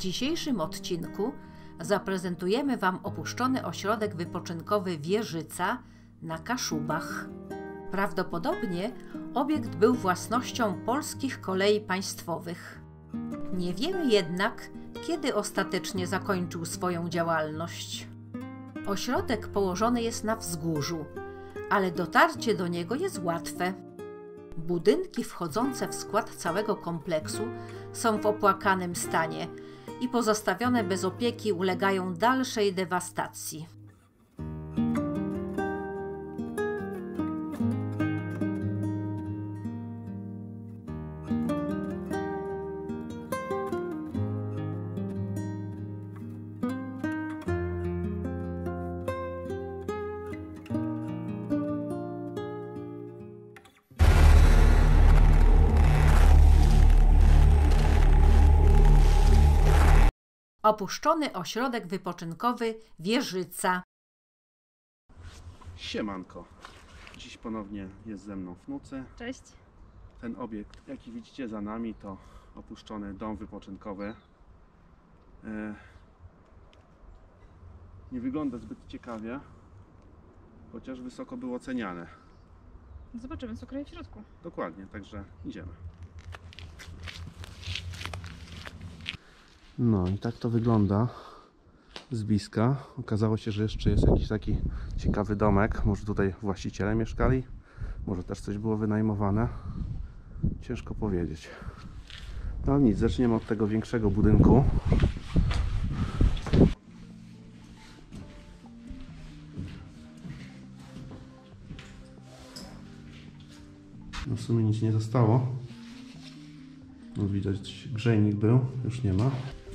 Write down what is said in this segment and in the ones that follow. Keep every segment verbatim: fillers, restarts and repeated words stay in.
dzisiejszym odcinku zaprezentujemy Wam opuszczony ośrodek wypoczynkowy Wieżyca na Kaszubach. Prawdopodobnie obiekt był własnością Polskich Kolei Państwowych. Nie wiemy jednak, kiedy ostatecznie zakończył swoją działalność. Ośrodek położony jest na wzgórzu, ale dotarcie do niego jest łatwe. Budynki wchodzące w skład całego kompleksu są w opłakanym stanie i pozostawione bez opieki ulegają dalszej dewastacji. Opuszczony ośrodek wypoczynkowy Wieżyca. Siemanko. Dziś ponownie jest ze mną wnucy. Cześć. Ten obiekt, jaki widzicie za nami, to opuszczony dom wypoczynkowy. E... Nie wygląda zbyt ciekawie, chociaż wysoko był oceniany. Zobaczymy, co kryje w środku. Dokładnie, także idziemy. No i tak to wygląda z bliska. Okazało się, że jeszcze jest jakiś taki ciekawy domek. Może tutaj właściciele mieszkali, może też coś było wynajmowane. Ciężko powiedzieć. No nic, zaczniemy od tego większego budynku. No w sumie nic nie zostało. No widać, grzejnik był, już nie ma.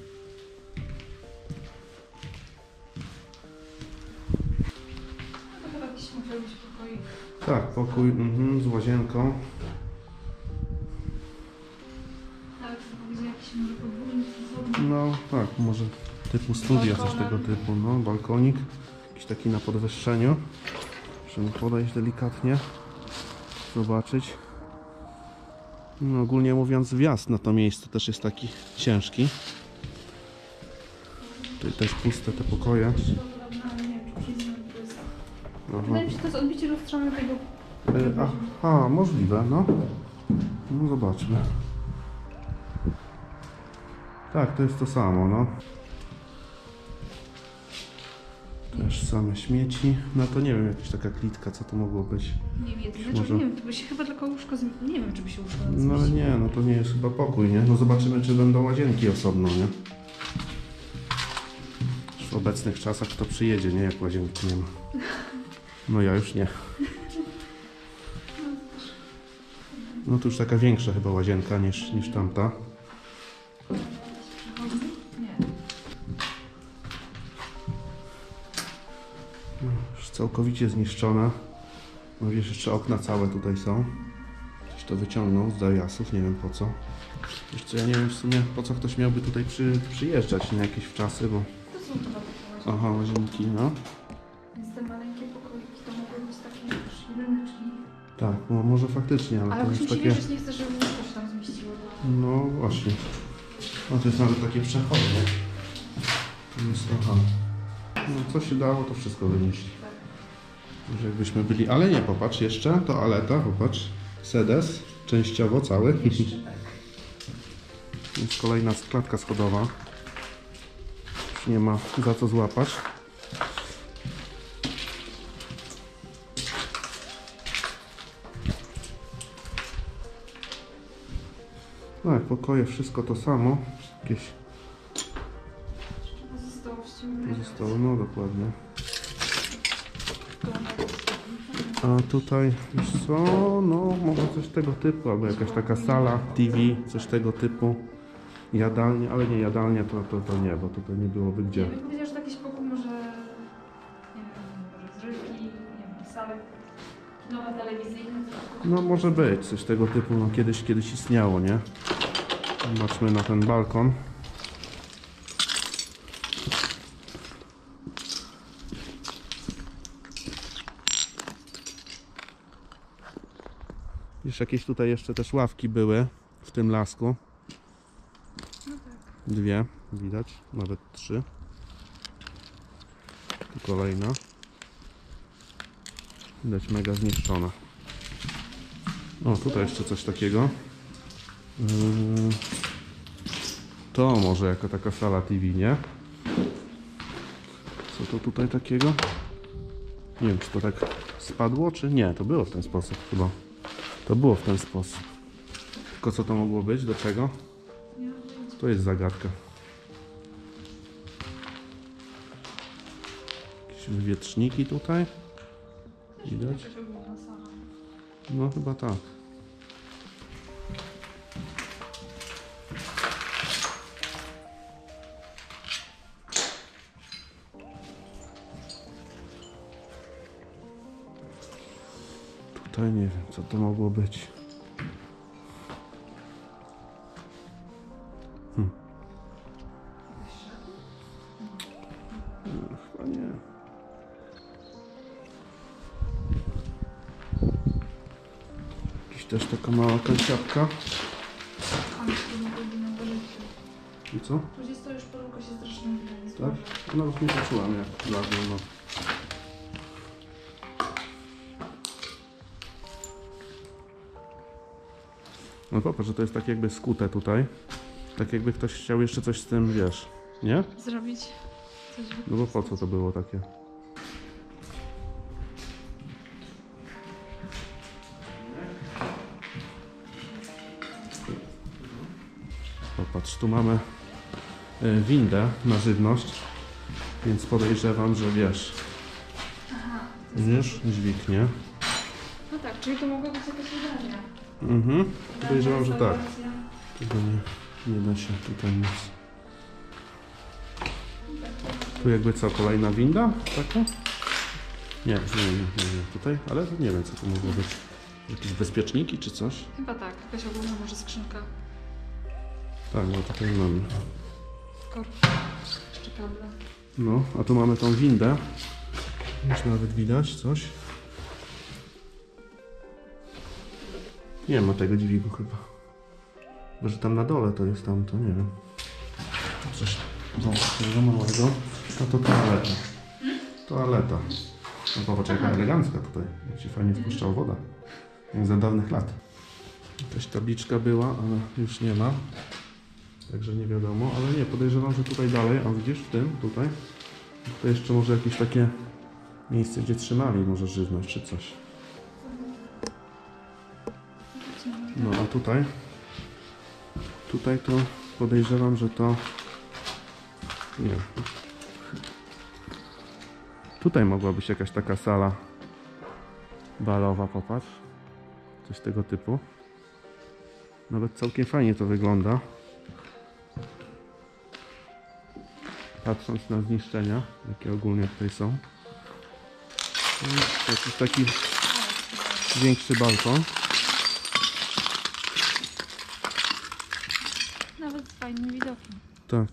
Tak, pokój mhm, z łazienką. No tak, może typu studia, coś tego typu. No, balkonik, jakiś taki na podwyższeniu. Musimy podejść delikatnie, zobaczyć. No, ogólnie mówiąc, wjazd na to miejsce też jest taki ciężki. Tutaj też puste te pokoje. Wydaje mi się, że to jest odbicie lustrzane tego. E, aha, możliwe, no. No zobaczmy. Tak, to jest to samo, no. Też same śmieci. No to nie wiem, jakaś taka klitka, co to mogło być. Nie wiem, może... nie wiem, to by się chyba tylko łóżko z... Nie wiem, czy by się łóżko No ale nie, no to nie jest chyba pokój, nie? No zobaczymy, czy będą łazienki osobno, nie? W obecnych czasach kto przyjedzie, nie? Jak łazienki nie ma. No ja już nie. No to już taka większa chyba łazienka niż, niż tamta. Już całkowicie zniszczona. No wiesz, jeszcze okna całe tutaj są. Ktoś to wyciągnął z dariasów, nie wiem po co. Wiesz co, ja nie wiem w sumie po co ktoś miałby tutaj przy, przyjeżdżać na jakieś wczasy, bo... To są chyba takie łazienki. Aha, łazienki, no. Więc te maleńkie pokoiki to mogą być takie sziryneczki. Tak, no może faktycznie, ale, Ale to już jest mi się takie... wierzyć nie chce, żeby łóżko się tam zmieściło. No właśnie. No to jest nawet takie przechodnie. To jest, aha. No co się dało, to wszystko wynieść. Może jakbyśmy byli, ale nie, popatrz, jeszcze toaleta, popatrz. Sedes, częściowo cały. Jest kolejna klatka schodowa. Już nie ma za co złapać. Tak, pokoje, wszystko to samo. Jakieś zostało, no dokładnie. A tutaj, wiesz co, no może coś tego typu, albo jakaś taka sala, T V, coś tego typu. Jadalnia, ale nie jadalnia, to, to, to nie, bo tutaj nie byłoby gdzie. Nie wiem, powiedział, że jakiś pokój może, nie wiem, może zrywki, nie wiem, salę kinowa, telewizyjna. No może być, coś tego typu, no kiedyś, kiedyś istniało, nie? Zobaczmy na ten balkon. Wiesz, jakieś tutaj jeszcze też ławki były w tym lasku. No tak. Dwie. widać, nawet trzy. Tu kolejna. Widać mega zniszczona. O, tutaj jeszcze coś takiego. Yy, to może jako taka sala T V, nie? Co to tutaj takiego? Nie wiem, czy to tak spadło, czy nie. To było w ten sposób chyba. To było w ten sposób. Tylko co to mogło być? Do czego? To jest zagadka. Jakieś wywietrzniki tutaj. Widać? No chyba tak. Tutaj nie wiem, co to mogło być. Hmm. No, chyba nie. Jakaś też taka mała kąsiapka. I co? Później to już podłóg się strasznie wydaje. Tak? No już nie poczułam jak dawno, no. No popatrz, że to jest tak jakby skute tutaj. Tak jakby ktoś chciał jeszcze coś z tym, wiesz, nie? Zrobić coś. No bo po co to było takie? Popatrz, tu mamy y, windę na żywność, więc podejrzewam, że wiesz. Aha. Wiesz, dźwignie. No tak, czyli to mogła być jakaś wydarzenia. Mhm, podejrzewam, że tak. Restauracja. Tego nie, nie da się tutaj nic. Tu jakby co, kolejna winda? Taka? Nie, nie, nie, nie, nie. Tutaj, ale nie wiem co to mogło być. Jakieś bezpieczniki czy coś? Chyba tak, jakaś ogólna może skrzynka. Tak, no tutaj mamy. Korp. Jeszcze kable. No, a tu mamy tą windę. Już nawet widać coś. Nie ma tego dźwigu chyba. Chyba, że tam na dole to jest tam, to nie wiem. Coś wąskiego, małego. No to toaleta. Toaleta. No popatrz jaka elegancka tutaj. Jak się fajnie wpuszczała woda. Jak za dawnych lat. Jakaś tabliczka była, ale już nie ma. Także nie wiadomo, ale nie, podejrzewam, że tutaj dalej, a widzisz w tym, tutaj, tutaj jeszcze może jakieś takie miejsce, gdzie trzymali może żywność czy coś. No a tutaj, tutaj to podejrzewam, że to, nie wiem, tutaj mogła być jakaś taka sala balowa, popatrz, coś tego typu. Nawet całkiem fajnie to wygląda. Patrząc na zniszczenia, jakie ogólnie tutaj są. To jest taki większy balkon. Nawet z fajnym widokiem. Tak.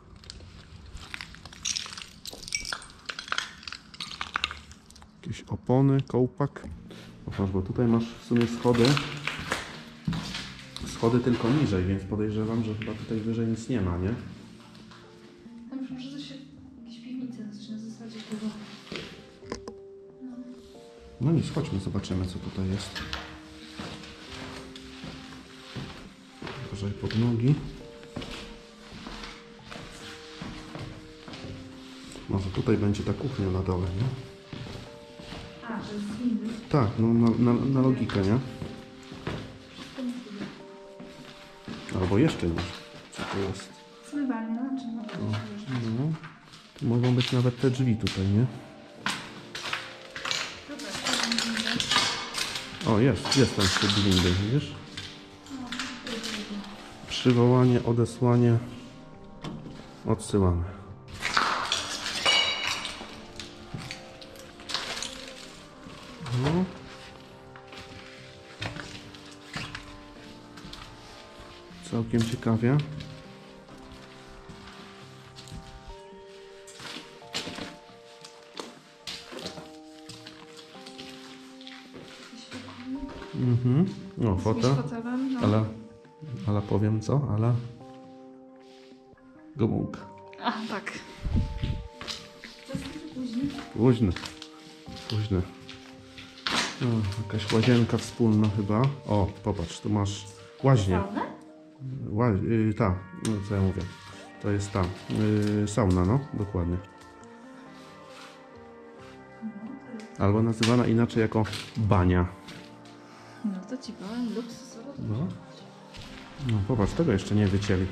Jakieś opony, kołpak. Popatrz, bo tutaj masz w sumie schody. Schody tylko niżej, więc podejrzewam, że chyba tutaj wyżej nic nie ma, nie? Tam już może coś, jakieś piwnice zaczyna w zasadzie tego. No. No nic, chodźmy, zobaczymy co tutaj jest. Uważaj pod nogi. Może tutaj będzie ta kuchnia na dole, nie? A, że z windy. Tak, no na, na, na logikę, nie? Albo jeszcze nie. Co to jest? Zmywalnia, czy no? O, no. Tu mogą być nawet te drzwi tutaj, nie? Dobra, to windę. O, jest, jest tam szczyt windy, widzisz? Przywołanie, odesłanie, odsyłamy. No. Całkiem ciekawie. Mhm. O, fotel. Fotelem, no. Ale, ale powiem co, ale Gomułka. A, tak. To jest później. Późny. Późny. No, jakaś łazienka wspólna chyba. O, popatrz, tu masz łaźnię. Saunę? Ła, y, ta, no co ja mówię. To jest ta y, sauna, no, dokładnie. Albo nazywana inaczej jako bania. No to ci powiem, luksusowo. No. No popatrz, tego jeszcze nie wycięli.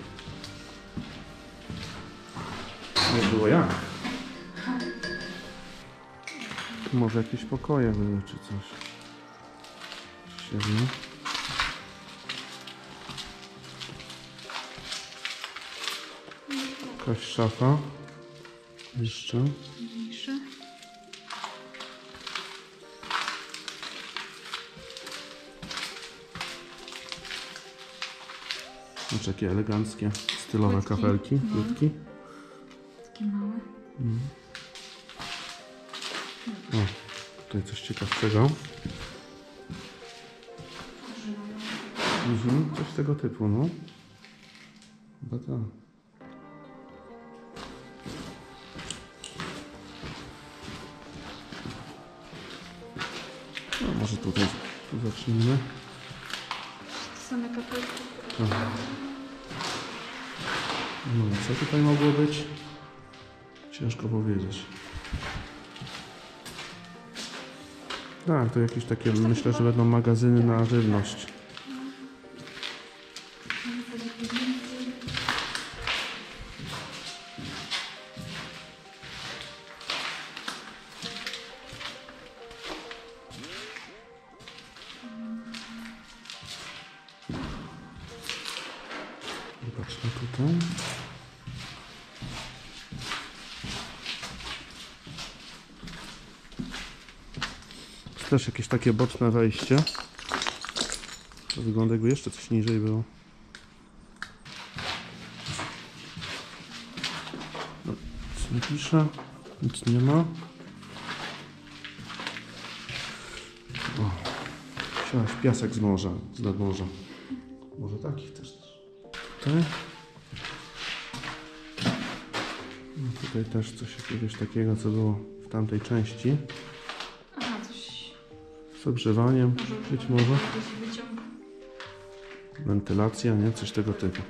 Nie było jak. Może jakieś pokoje były czy coś. Siedmiu. Jakaś szafa. Jeszcze. Mniejszy. Znaczy jakie eleganckie, stylowe Płytki. kafelki, No. płytki. Takie małe. O, tutaj coś ciekawszego. Mhm, coś tego typu, no. Chyba tak. No, może tutaj tu zacznijmy. To same kafelki. Aha. No i co tutaj mogło być? Ciężko powiedzieć. Tak, to jakieś takie, myślę, że będą magazyny na żywność. Zobaczmy tutaj. Też jakieś takie boczne wejście. To wygląda, jakby jeszcze coś niżej było. No, nic nie pisze, nic nie ma. O, wziąłeś piasek z morza, z nadmorza. Może takich też. Tutaj. No, tutaj też coś jakiegoś takiego, co było w tamtej części. Aha, coś. Z ogrzewaniem, być może. Jakiś wyciąg. Wentylacja, nie? Coś tego typu.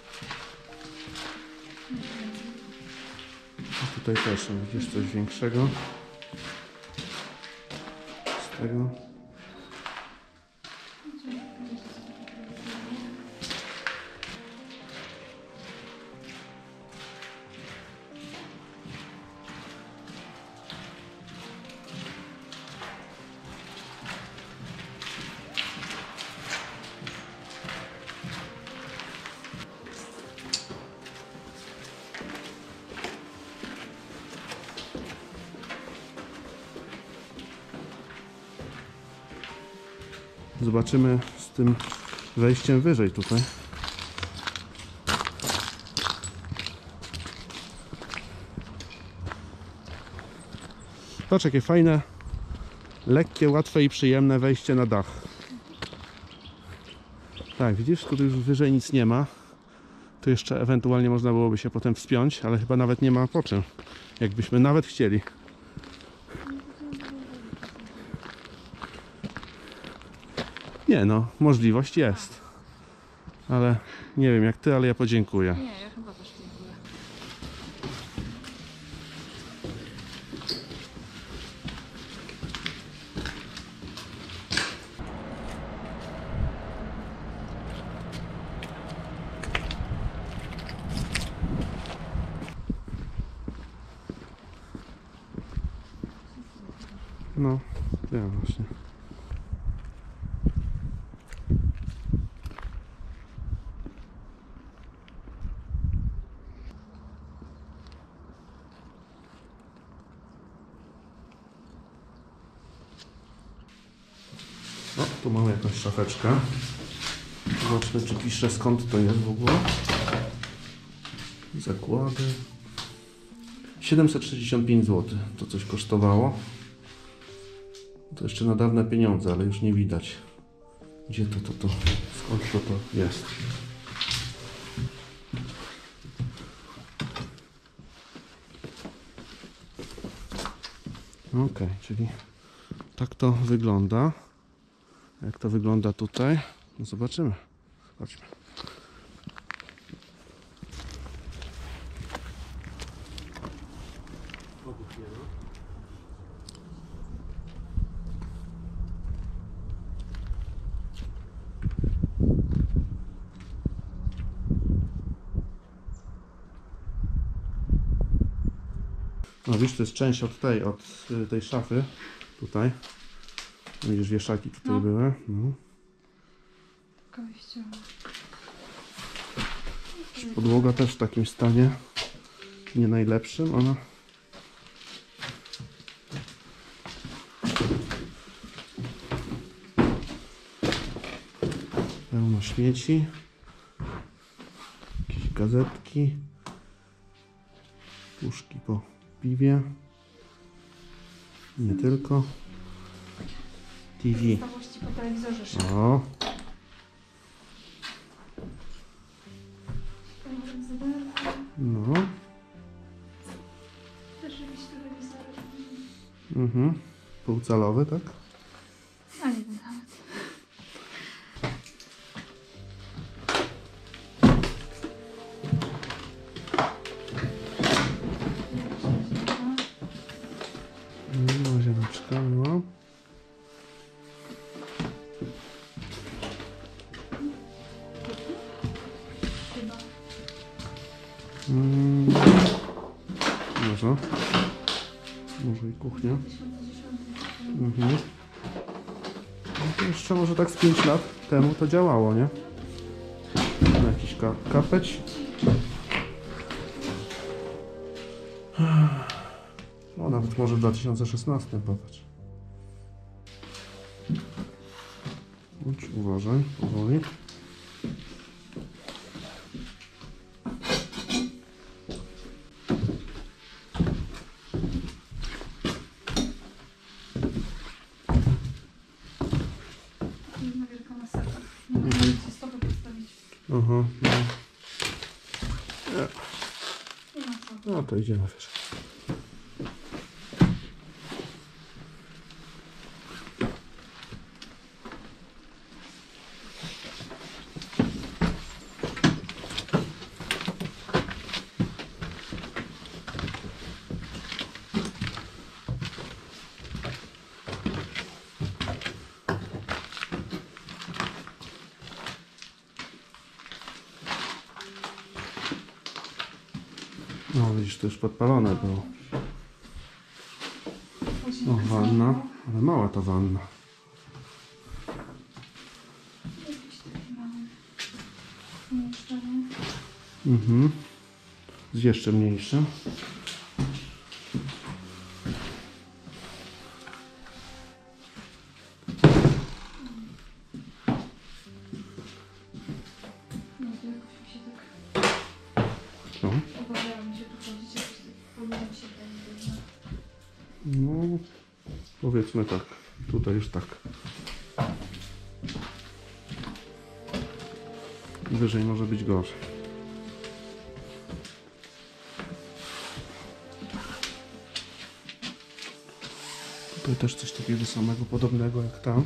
A tutaj też widzisz coś większego. Z tego. Zobaczymy z tym wejściem wyżej tutaj. Patrz, jakie fajne, lekkie, łatwe i przyjemne wejście na dach. Tak, widzisz, tu już wyżej nic nie ma. Tu jeszcze ewentualnie można byłoby się potem wspiąć, ale chyba nawet nie ma po czym, jakbyśmy nawet chcieli. Nie no, możliwość jest. Ale nie wiem jak ty, ale ja podziękuję. Nie, ja chyba też dziękuję. No, ja właśnie. O, tu mamy jakąś szafeczkę. Zobaczmy, czy pisze, skąd to jest w ogóle. Zakłady. siedemset sześćdziesiąt pięć złotych to coś kosztowało. To jeszcze na dawne pieniądze, ale już nie widać. Gdzie to, to, to, skąd to, to jest. Ok, czyli tak to wygląda. Jak to wygląda tutaj? No zobaczymy. Chodźmy. No widzisz, to jest część od tej, od y, tej szafy. Tutaj. Widzisz, wieszaki tutaj No. były. No. Kościół. Podłoga też w takim stanie nie najlepszym, ale pełno śmieci, jakieś gazetki, puszki po piwie, nie tylko, T V. Stałości po telewizorze szef. O, no, Też jakiś telewizor. mhm, półcalowy, tak? A nie wiem nawet. No, łazieneczka, no. Chyba. Mm, może. Może i kuchnia. tysiąc dziesiąty. Mhm. No to jeszcze może tak z pięć lat temu to działało, nie? Na jakiś ka kapeć. No nawet może w dwa tysiące szesnastym, popatrz. Bądź uważaj, powoli. Jedna wielka masakra. Nie mogę się stopy postawić. Aha, no. Nie ma co. No to idziemy wyżej. No widzisz, to już podpalone było. O, wanna. Ale mała ta wanna. Jakieś takie małe pomieszczenie. Mhm. Z jeszcze mniejszym. Nie wiem, jakoś mi się tak No. obawiała mi się tu chodzić, jakoś tak powinno mi się wydaje. No, powiedzmy tak. Tutaj już tak. Wyżej może być gorzej. Tutaj też coś takiego samego, podobnego jak tam.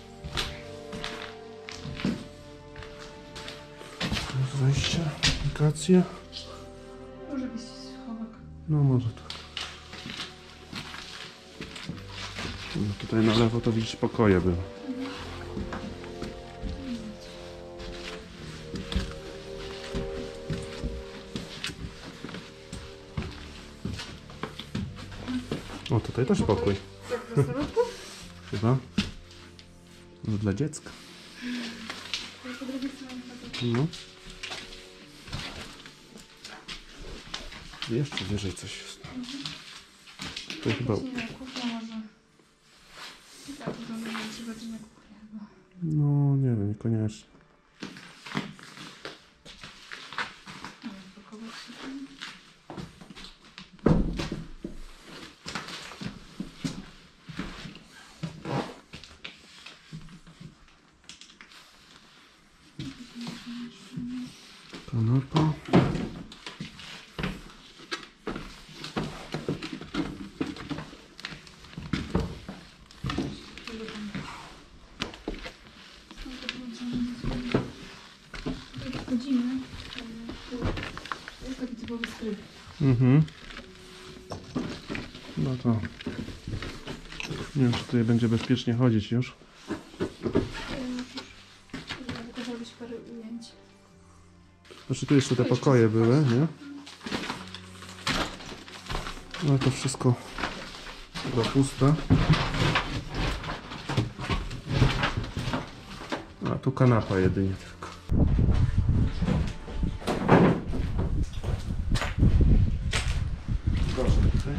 Wejście, aplikacje. Może być schowek. No może tak. No tutaj na lewo to widzisz pokoje były. O, tutaj też pokój. Tak, w środku? Chyba. Może dla dziecka. Po drugiej stronie tak. No. Jeszcze wyżej coś jest. To chyba... Nie wiem, kuchnia może. I tak wygląda, że trzy godziny kuchnia chyba. No nie wiem, niekoniecznie. Nie wiem, pakować się tam. Kanapa. typowy skryp. Mhm. No to nie wiem, czy tutaj będzie bezpiecznie chodzić już. Musisz tylko zrobić parę ujęć. Znaczy tu jeszcze te pokoje były, nie? No to wszystko chyba puste. A tu kanapa jedynie tylko. Proszę tutaj.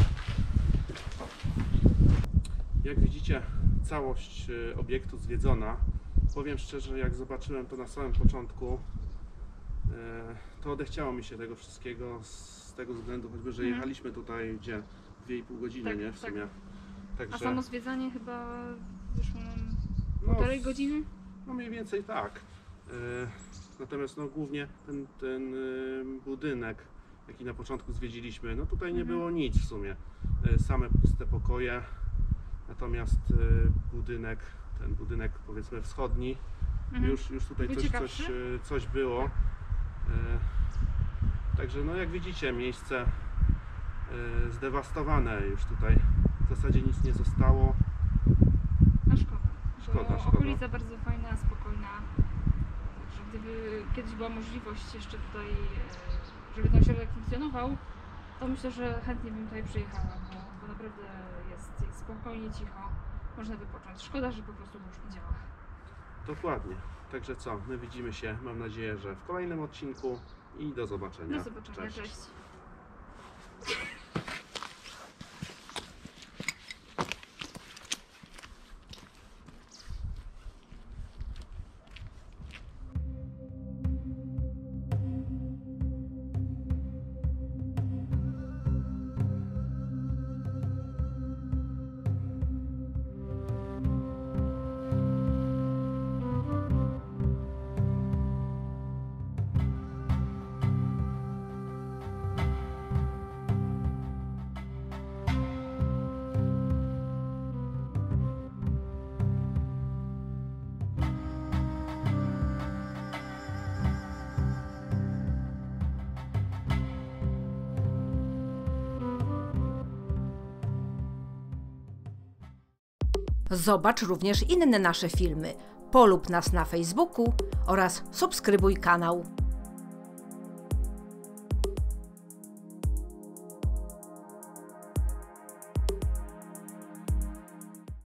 Jak widzicie, całość y, obiektu zwiedzona. Powiem szczerze, jak zobaczyłem to na samym początku, y, to odechciało mi się tego wszystkiego z tego względu, choćby, że Mhm. jechaliśmy tutaj gdzie? dwie i pół godziny, Tak, nie? W tak. sumie. Także, A samo zwiedzanie chyba wyszło nam no, półtorej godziny? No mniej więcej tak. Y, Natomiast no, głównie ten, ten y, budynek, jaki na początku zwiedziliśmy, no tutaj nie Mhm. było nic w sumie. Y, Same puste pokoje, natomiast y, budynek, ten budynek powiedzmy wschodni, Mhm. już, już tutaj Był coś, coś, ciekawszy? y, coś było. Y, Także no jak widzicie, miejsce y, zdewastowane już tutaj. W zasadzie nic nie zostało. A szkoda. Szkoda, Bo szkoda. okolica bardzo fajna, spokojna. Także gdyby kiedyś była możliwość jeszcze tutaj, e, żeby ten ośrodek funkcjonował, to myślę, że chętnie bym tutaj przyjechała, bo, bo naprawdę jest, jest spokojnie, cicho, można wypocząć. Szkoda, że po prostu to już nie działa. Dokładnie. Także co, my widzimy się, mam nadzieję, że w kolejnym odcinku i do zobaczenia. Do zobaczenia, cześć. Zobacz również inne nasze filmy. Polub nas na Facebooku oraz subskrybuj kanał.